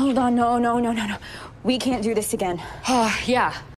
Hold on, no. We can't do this again. Yeah,